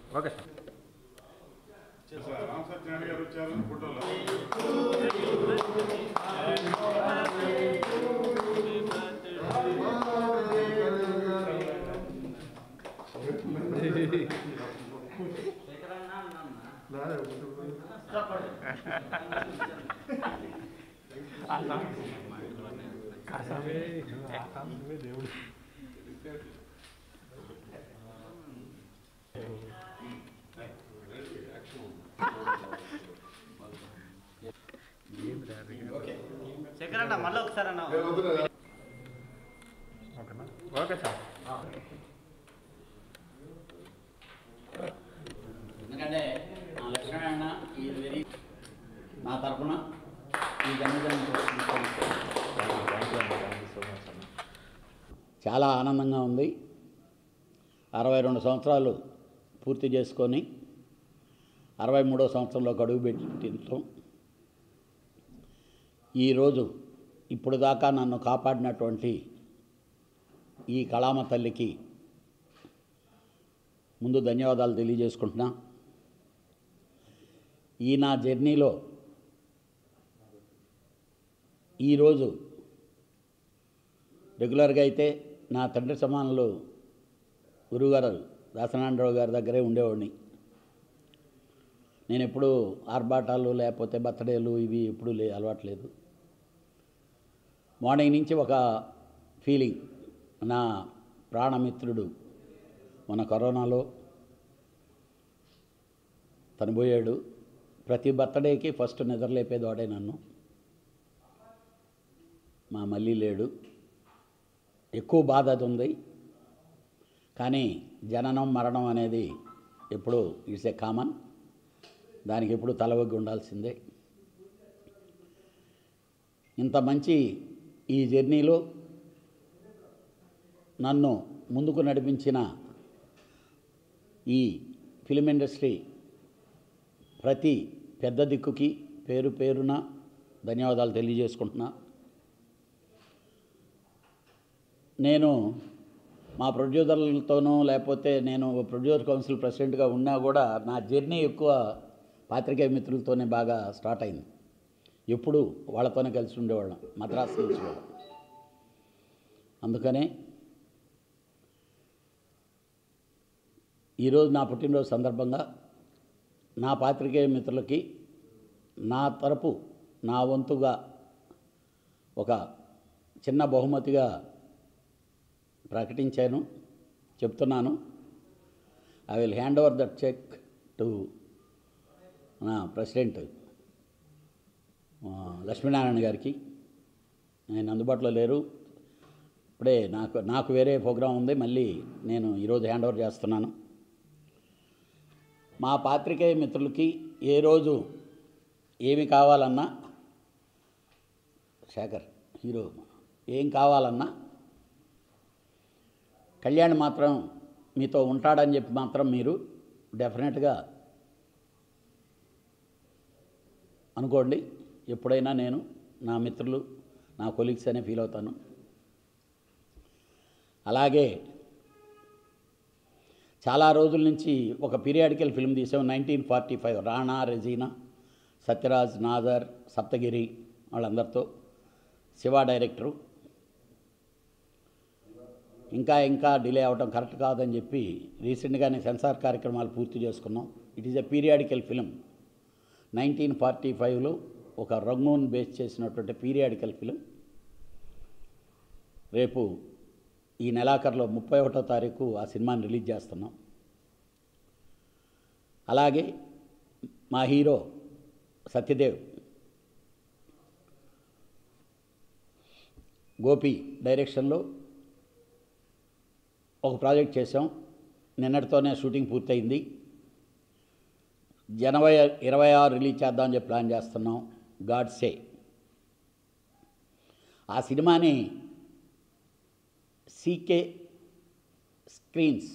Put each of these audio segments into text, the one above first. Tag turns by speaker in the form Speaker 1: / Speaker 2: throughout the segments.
Speaker 1: Okay sir.
Speaker 2: Ram Satyanarayana గారు వచ్చారు ఫోటోలో.
Speaker 1: దేవుడు
Speaker 3: శేఖరన్న మళ్ళీ ఒకసారి అన్న.
Speaker 1: ఓకేనా? Okay sir.
Speaker 3: ఎందుకంటే లక్ష్మణ ఈ వెరీ నా తరఫున ఈ జన్మదినం చాలా ఆనందంగా ఉంది. 62 సంవత్సరాలు పూర్తి చేసుకొని 63వ సంవత్సరంలోకి అడుగుపెట్టడం, ఈరోజు ఇప్పుడు దాకా నన్ను కాపాడినటువంటి ఈ కళామ తల్లికి ముందు ధన్యవాదాలు తెలియజేసుకుంటున్నా. ఈ నా జర్నీలో ఈరోజు రెగ్యులర్గా అయితే నా తండ్రి సమానులు గురువుగారు దాసనారాయణరావు గారి దగ్గరే ఉండేవాడిని. నేను ఎప్పుడూ ఆర్భాటాలు లేకపోతే బర్త్డేలు ఇవి ఎప్పుడూ అలవాట్లేదు. మార్నింగ్ నుంచి ఒక ఫీలింగ్, నా ప్రాణమిత్రుడు మన కరోనాలో తను పోయాడు. ప్రతి బర్త్డేకి ఫస్ట్ నిద్రలేపేది వాడే నన్ను. మా మళ్ళీ లేడు. ఎక్కువ బాధ అది ఉంది. కానీ జననం మరణం అనేది ఎప్పుడు ఇట్స్ ఏ కామన్, దానికి ఎప్పుడు తలవగ్గి ఉండాల్సిందే. ఇంత మంచి ఈ జర్నీలో నన్ను ముందుకు నడిపించిన ఈ ఫిలిం ఇండస్ట్రీ ప్రతి పెద్ద దిక్కుకి పేరు పేరున ధన్యవాదాలు తెలియజేసుకుంటున్నా. నేను మా ప్రొడ్యూసర్లతోనూ లేకపోతే నేను ప్రొడ్యూసర్ కౌన్సిల్ ప్రెసిడెంట్గా ఉన్నా కూడా నా జర్నీ ఎక్కువ పాత్రికేయ మిత్రులతోనే బాగా స్టార్ట్ అయింది. ఎప్పుడు వాళ్ళతోనే కలిసి ఉండేవాళ్ళం మద్రాసు నుంచి కూడా. అందుకనే ఈరోజు నా పుట్టినరోజు సందర్భంగా నా పాత్రికేయ మిత్రులకి నా తరపు నా వంతుగా ఒక చిన్న బహుమతిగా ప్రకటించాను, చెప్తున్నాను. I will hand over that cheque to నా ప్రెసిడెంట్ లక్ష్మీనారాయణ గారికి. ఆయన అందుబాటులో లేరు, ఇప్పుడే నాకు వేరే ప్రోగ్రాం ఉంది, మళ్ళీ నేను ఈరోజు హ్యాండ్ ఓవర్ చేస్తున్నాను. మా పాత్రికేయ మిత్రులకి ఏ రోజు ఏమి కావాలన్నా, శేఖర్ హీరో ఏం కావాలన్నా కళ్యాణ్ మాత్రం మీతో ఉంటాడని చెప్పి మాత్రం మీరు డెఫినెట్గా అనుకోండి. ఎప్పుడైనా నేను నా మిత్రులు నా కొలీగ్స్ అనే ఫీల్ అవుతాను. అలాగే చాలా రోజుల నుంచి ఒక పీరియాడికల్ ఫిల్మ్ తీసాం 1945, రాణా, రెజీనా, సత్యరాజ్, నాజర్, సప్తగిరి వాళ్ళందరితో, శివ డైరెక్టరు. ఇంకా డిలే అవ్వడం కరెక్ట్ కాదని చెప్పి రీసెంట్గానే సెన్సార్ కార్యక్రమాలు పూర్తి చేసుకున్నాం. It is a periodical film. 1945లో ఒక రంగూన్ బేస్ చేసినటువంటి పీరియాడికల్ ఫిలిం. రేపు ఈ నెలాఖరులో 31వ తారీఖు ఆ సినిమాని రిలీజ్ చేస్తున్నాం. అలాగే మా హీరో సత్యదేవ్, గోపి డైరెక్షన్లో ఒక ప్రాజెక్ట్ చేసాం. నిన్నటితోనే షూటింగ్ పూర్తయింది. జనవరి 26 రిలీజ్ చేద్దామని చెప్పి ప్లాన్ చేస్తున్నాం. God say. ఆ సినిమాని సీకే స్క్రీన్స్,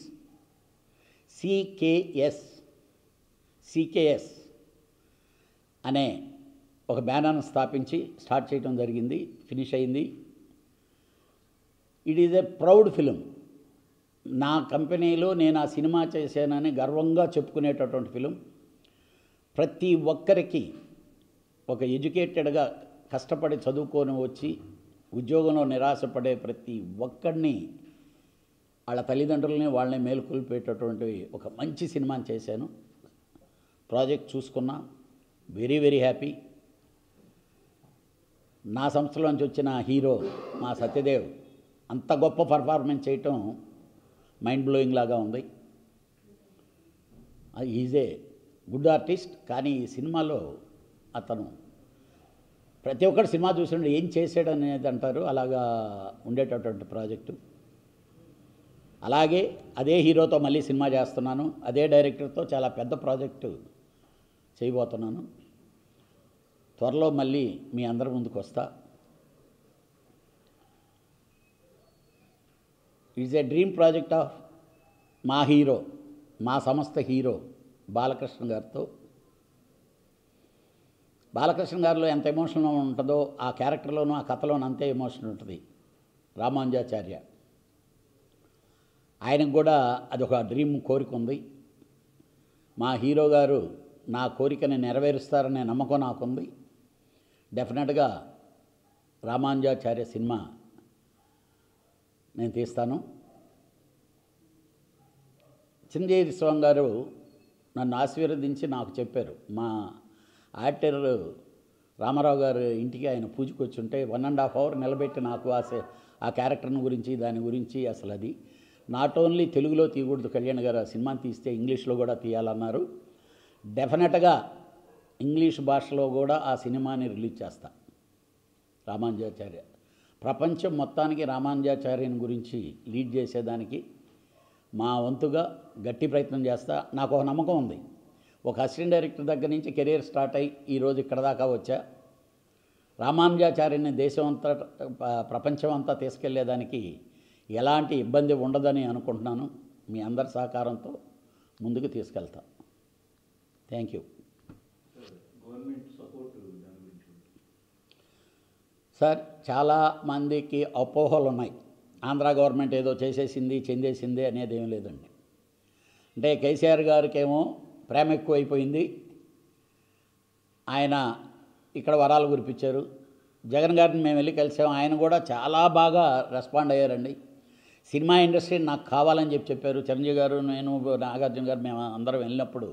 Speaker 3: సికేఎస్ అనే ఒక బ్యానర్ను స్థాపించి స్టార్ట్ చేయడం జరిగింది. ఫినిష్ అయింది. It is a proud film. నా కంపెనీలో నేను ఆ సినిమా చేశానని గర్వంగా చెప్పుకునేటటువంటి ఫిలిం. ప్రతి ఒక్కరికి ఒక ఎడ్యుకేటెడ్గా కష్టపడి చదువుకొని వచ్చి ఉద్యోగంలో నిరాశపడే ప్రతి ఒక్కడిని వాళ్ళ తల్లిదండ్రులని వాళ్ళని మేలుకొల్పేటటువంటి ఒక మంచి సినిమాని చేశాను. ప్రాజెక్ట్ చూసుకున్నా, వెరీ వెరీ హ్యాపీ. నా సంస్థలోంచి వచ్చిన హీరో మా సత్యదేవ్ అంత గొప్ప పర్ఫార్మెన్స్ చేయటం మైండ్ బ్లోయింగ్ లాగా ఉంది. Is a good artist. కానీ ఈ సినిమాలో అతను ప్రతి ఒక్కరు సినిమా చూసి ఏం చేశాడు అనేది అంటారు, అలాగా ఉండేటటువంటి ప్రాజెక్టు. అలాగే అదే హీరోతో మళ్ళీ సినిమా చేస్తున్నాను, అదే డైరెక్టర్తో చాలా పెద్ద ప్రాజెక్టు చేయబోతున్నాను. త్వరలో మళ్ళీ మీ అందరి ముందుకు వస్తా. It's a dream project of మా హీరో, మా సంస్థ హీరో బాలకృష్ణ గారితో. బాలకృష్ణ గారిలో ఎంత ఎమోషన్ ఉంటుందో ఆ క్యారెక్టర్లోనూ ఆ కథలోనూ అంతే ఎమోషన్ ఉంటుంది. రామానుజాచార్య ఆయనకు కూడా అదొక డ్రీమ్ కోరిక ఉంది. మా హీరో గారు నా కోరికని నెరవేరుస్తారనే నమ్మకం నాకుంది. డెఫినెట్గా రామానుజాచార్య సినిమా నేను తీస్తాను. చిరంజీవి స్వామి గారు నన్ను ఆశీర్వదించి నాకు చెప్పారు. మా యాక్టర్ రామారావు గారు ఇంటికి ఆయన పూజకు వచ్చి ఉంటే 1.5 hour నిలబెట్టి నాకు ఆ క్యారెక్టర్ని గురించి దాని గురించి అసలు అది నాట్ ఓన్లీ తెలుగులో తీయకూడదు, కళ్యాణ్ గారు ఆ సినిమాని తీస్తే ఇంగ్లీష్లో కూడా తీయాలన్నారు. డెఫినెట్గా ఇంగ్లీష్ భాషలో కూడా ఆ సినిమాని రిలీజ్ చేస్తా. రామానుజాచార్య ప్రపంచం మొత్తానికి రామానుజాచార్యని గురించి లీడ్ చేసేదానికి మా వంతుగా గట్టి ప్రయత్నం చేస్తా. నాకు ఒక నమ్మకం ఉంది. ఒక అసిస్టెంట్ డైరెక్టర్ దగ్గర నుంచి కెరీర్ స్టార్ట్ అయ్యి ఈరోజు ఇక్కడ దాకా వచ్చా. రామానుజాచార్యని దేశం అంతా ప్రపంచం అంతా తీసుకెళ్లేదానికి ఎలాంటి ఇబ్బంది ఉండదని అనుకుంటున్నాను. మీ అందరి సహకారంతో ముందుకు తీసుకెళ్తా. Thank you sir. చాలామందికి అపోహలు ఉన్నాయి. ఆంధ్ర గవర్నమెంట్ ఏదో చేసేసింది చెందేసింది అనేది ఏం లేదండి. అంటే కేసీఆర్ గారికేమో ప్రేమ ఎక్కువైపోయింది, ఆయన ఇక్కడ వరాలు కురిపించారు. జగన్ గారిని మేము వెళ్ళి కలిసాం, ఆయన కూడా చాలా బాగా రెస్పాండ్ అయ్యారండి. సినిమా ఇండస్ట్రీ నాకు కావాలని చెప్పారు. చిరంజీవి గారు, నేను, నాగార్జున గారు మేము అందరం వెళ్ళినప్పుడు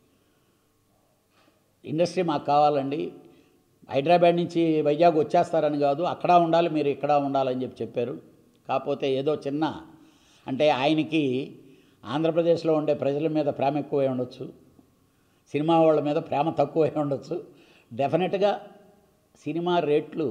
Speaker 3: ఇండస్ట్రీ మాకు కావాలండి, హైదరాబాద్ నుంచి వైజాగ్ వచ్చేస్తారని కాదు, అక్కడ ఉండాలి, మీరు ఇక్కడ ఉండాలని చెప్పారు. కాకపోతే ఏదో చిన్న అంటే ఆయనకి ఆంధ్రప్రదేశ్లో ఉండే ప్రజల మీద ప్రేమ ఎక్కువై ఉండొచ్చు, సినిమా వాళ్ళ మీద ప్రేమ తక్కువై ఉండొచ్చు. డెఫినెట్గా సినిమా రేట్లు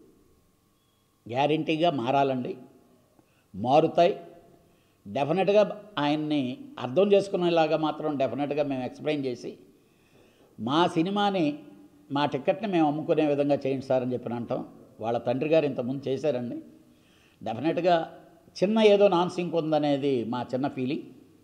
Speaker 3: గ్యారంటీగా మారాలండి, మారుతాయి. డెఫినెట్గా ఆయన్ని అర్థం చేసుకునేలాగా మాత్రం డెఫినెట్గా మేము ఎక్స్ప్లెయిన్ చేసి మా సినిమాని మా టికెట్ని మేము అమ్ముకునే విధంగా చేయండి సార్ అని చెప్పిన అంటాం. వాళ్ళ తండ్రి గారు ఇంతకుముందు చేశారండి. డెఫినెట్గా చిన్న ఏదో నాన్ సింక్ ఉందనేది మా చిన్న ఫీలింగ్.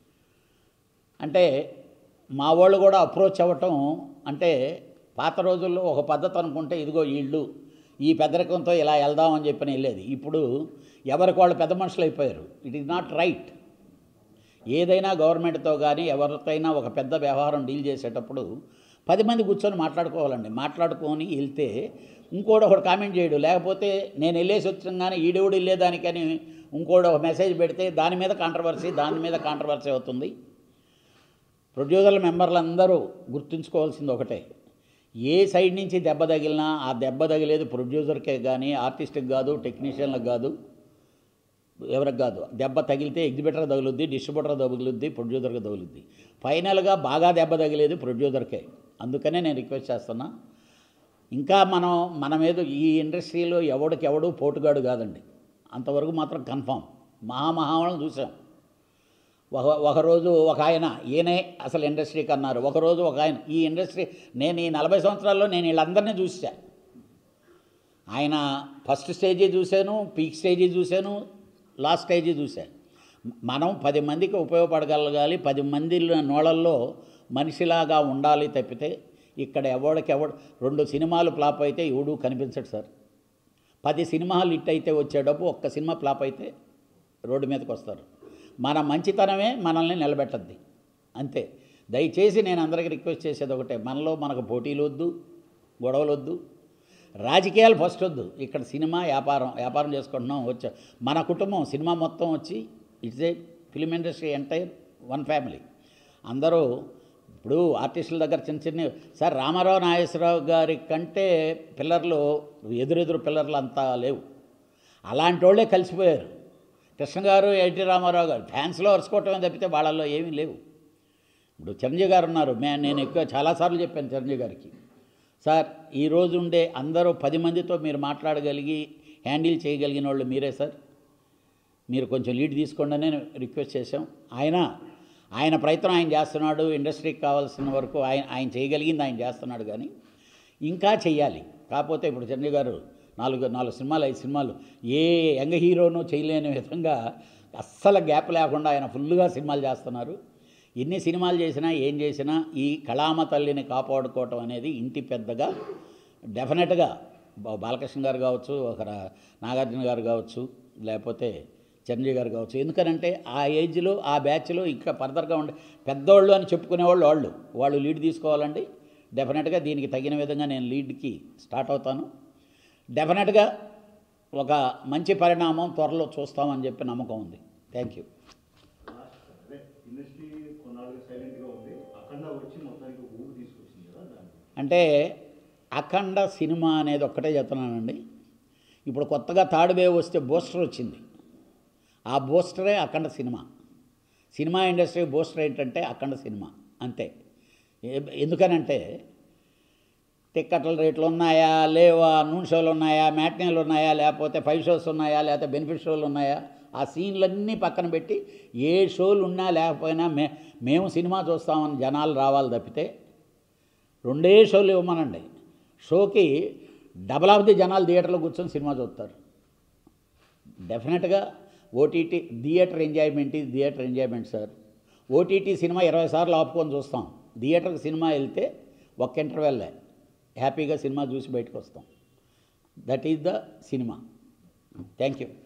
Speaker 3: అంటే మా వాళ్ళు కూడా అప్రోచ్ అవ్వటం అంటే పాత రోజుల్లో ఒక పద్ధతి అనుకుంటే ఇదిగో వీళ్ళు ఈ పెద్దరికంతో ఇలా వెళ్దామని చెప్పని వెళ్ళేది. ఇప్పుడు ఎవరికి వాళ్ళు పెద్ద మనుషులు అయిపోయారు. It is not right. ఏదైనా గవర్నమెంట్తో కానీ ఎవరితోనైనా ఒక పెద్ద వ్యవహారం డీల్ చేసేటప్పుడు 10 మంది కూర్చొని మాట్లాడుకోవాలండి. మాట్లాడుకొని వెళ్తే ఇంకోటి ఒకటి కామెంట్ చేయడు, లేకపోతే నేను వెళ్ళేసి వచ్చిన కానీ ఈడెవడు వెళ్ళేదానికని ఇంకోటి ఒక మెసేజ్ పెడితే దాని మీద కాంట్రవర్సీ అవుతుంది. ప్రొడ్యూసర్ల మెంబర్లందరూ గుర్తుంచుకోవాల్సింది ఒకటే, ఏ సైడ్ నుంచి దెబ్బ తగిలినా ఆ దెబ్బ తగిలేది ప్రొడ్యూసర్కే కానీ ఆర్టిస్ట్కి కాదు, టెక్నీషియన్లకు కాదు, ఎవరికి కాదు. దెబ్బ తగిలితే ఎగ్జిబిటర్ తగులుద్ది, డిస్ట్రిబ్యూటర్ తగులుద్ది, ప్రొడ్యూసర్కి తగులుద్ది. ఫైనల్గా బాగా దెబ్బ తగిలేది ప్రొడ్యూసర్కే. అందుకనే నేను రిక్వెస్ట్ చేస్తున్నా, ఇంకా మన మీద ఈ ఇండస్ట్రీలో ఎవడు పోటుగాడు కాదండి, అంతవరకు మాత్రం కన్ఫామ్. మహామహాలను చూసాం. ఒకరోజు ఒక ఆయన ఈయనే అసలు ఇండస్ట్రీకి అన్నారు, ఒకరోజు ఒక ఆయన ఈ ఇండస్ట్రీ నేను ఈ 40 సంవత్సరాల్లో నేను వీళ్ళందరినీ చూసా. ఆయన ఫస్ట్ స్టేజీ చూశాను, పీక్ స్టేజీ చూశాను, లాస్ట్ స్టేజీ చూశాను. మనం 10 మందికి ఉపయోగపడగలగాలి, 10 మంది నోళ్ళల్లో మనిషిలాగా ఉండాలి తప్పితే ఇక్కడ ఎవడికెవడు 2 సినిమాలు ఫ్లాప్ అయితే ఎవడు కనిపించడు సార్. 10 సినిమాలు హిట్ అయితే వచ్చేటప్పుడు ఒక్క సినిమా ఫ్లాప్ అయితే రోడ్డు మీదకి వస్తారు. మన మంచితనమే మనల్ని నిలబెట్టద్ది, అంతే. దయచేసి నేను అందరికీ రిక్వెస్ట్ చేసేది ఒకటే, మనలో మనకు పోటీలు వద్దు, గొడవలు వద్దు, రాజకీయాలు ఫస్ట్ వద్దు. ఇక్కడ సినిమా వ్యాపారం చేసుకుంటున్నాం. మన కుటుంబం సినిమా మొత్తం వచ్చి it's a film industry entire one family. అందరూ ఇప్పుడు ఆర్టిస్టుల దగ్గర చిన్న సార్ రామారావు నాగేశ్వరరావు గారి కంటే పిల్లర్లు ఎదురెదురు పిల్లర్లు అంతా లేవు. అలాంటి వాళ్ళే కలిసిపోయారు. కృష్ణ గారు, ఎన్టీ రామారావు గారు ఫ్యాన్స్లో అరుచుకోవటమే తప్పితే వాళ్ళల్లో ఏమీ లేవు. ఇప్పుడు చిరంజీవి గారు ఉన్నారు. నేను ఎక్కువ చాలాసార్లు చెప్పాను చిరంజీవి గారికి, సార్ ఈరోజు ఉండే అందరూ 10 మందితో మీరు మాట్లాడగలిగి హ్యాండిల్ చేయగలిగిన వాళ్ళు మీరే సార్, మీరు కొంచెం లీడ్ తీసుకోండి అని రిక్వెస్ట్ చేశాం. ఆయన ప్రయత్నం ఆయన చేస్తున్నాడు. ఇండస్ట్రీకి కావాల్సిన వరకు ఆయన చేయగలిగింది ఆయన చేస్తున్నాడు. కానీ ఇంకా చెయ్యాలి. కాకపోతే ఇప్పుడు చిరంజీవి గారు 4 సినిమాలు 5 సినిమాలు ఏ యంగ్ హీరోనూ చేయలేని విధంగా అస్సలు గ్యాప్ లేకుండా ఆయన ఫుల్గా సినిమాలు చేస్తున్నారు. ఎన్ని సినిమాలు చేసినా ఏం చేసినా ఈ కళామ తల్లిని కాపాడుకోవటం అనేది ఇంటి పెద్దగా డెఫినెట్గా బాలకృష్ణ గారు కావచ్చు, నాగార్జున గారు కావచ్చు, లేకపోతే చిరంజీవి గారు కావచ్చు. ఎందుకనంటే ఆ ఏజ్లో ఆ బ్యాచ్లో ఇంకా ఫర్దర్గా ఉండే పెద్దోళ్ళు అని చెప్పుకునేవాళ్ళు వాళ్ళు లీడ్ తీసుకోవాలండి. డెఫినెట్గా దీనికి తగిన విధంగా నేను లీడ్కి స్టార్ట్ అవుతాను. డెఫినెట్గా ఒక మంచి పరిణామం త్వరలో చూస్తామని చెప్పి నమ్మకం ఉంది. Thank you.
Speaker 1: ఇండస్ట్రీ కొన్నాళ్ళుగా సైలెంట్గా ఉంది, అఖండ వచ్చి మొత్తానికి ఊపు తీసుకొచ్చింది కదా దాన్ని.
Speaker 3: అంటే అఖండ సినిమా అనేది ఒక్కటే చెప్తున్నానండి. ఇప్పుడు కొత్తగా థర్డ్ వేవ్ వస్తే బూస్టర్ వచ్చింది. ఆ బూస్టరే అఖండ సినిమా ఇండస్ట్రీ బూస్టర్ ఏంటంటే అఖండ సినిమా, అంతే. ఎందుకనంటే టిక్కెట్ల రేట్లు ఉన్నాయా లేవా, నూనె షోలు ఉన్నాయా, మ్యాట్నీలు ఉన్నాయా, లేకపోతే 5 షోస్ ఉన్నాయా, లేకపోతే బెనిఫిట్ షోలు ఉన్నాయా, ఆ సీన్లన్నీ పక్కన పెట్టి ఏ షోలు ఉన్నా లేకపోయినా మేము సినిమా చూస్తామని జనాలు రావాలి తప్పితే 2 షోలు ఇవ్వమనండి. షోకి డబల్ ఆఫ్ ది జనాలు థియేటర్లో కూర్చొని సినిమా చూస్తారు. డెఫినెట్గా OTT theatre enjoyment sir. OTT cinema 20 సార్లు ఆపుకొని చూస్తాం. థియేటర్కి సినిమా వెళ్తే ఒక్క ఇంటర్వెల్లే హ్యాపీగా సినిమా చూసి బయటకు వస్తాం. That is the cinema. Thank you.